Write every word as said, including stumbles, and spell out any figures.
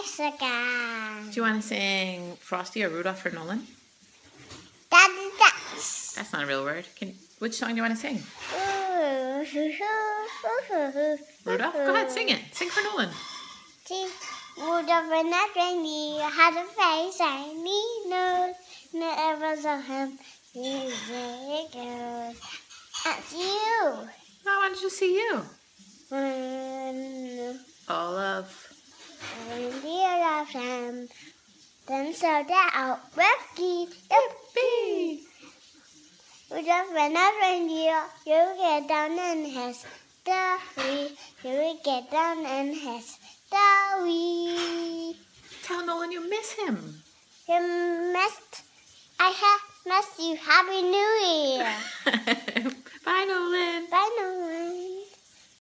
bicycle. Do you want to sing Frosty or Rudolph for Nolan? That's that's. That's not a real word. Can which song do you want to sing? Rudolph? Go ahead, sing it. Sing for Nolan. See, Rudolph and that reindeer had a face I need nose. Never saw him. He's very good. That's you. I wanted to see you. Um, All of. Reindeer loved him. Then so they out rescued. Yippee! Rudolph and that reindeer, you get down in his story. You get down in his story. Tell Nolan you miss him. You missed. I have missed you. Happy New Year. Bye, Nolan. Bye, Nolan.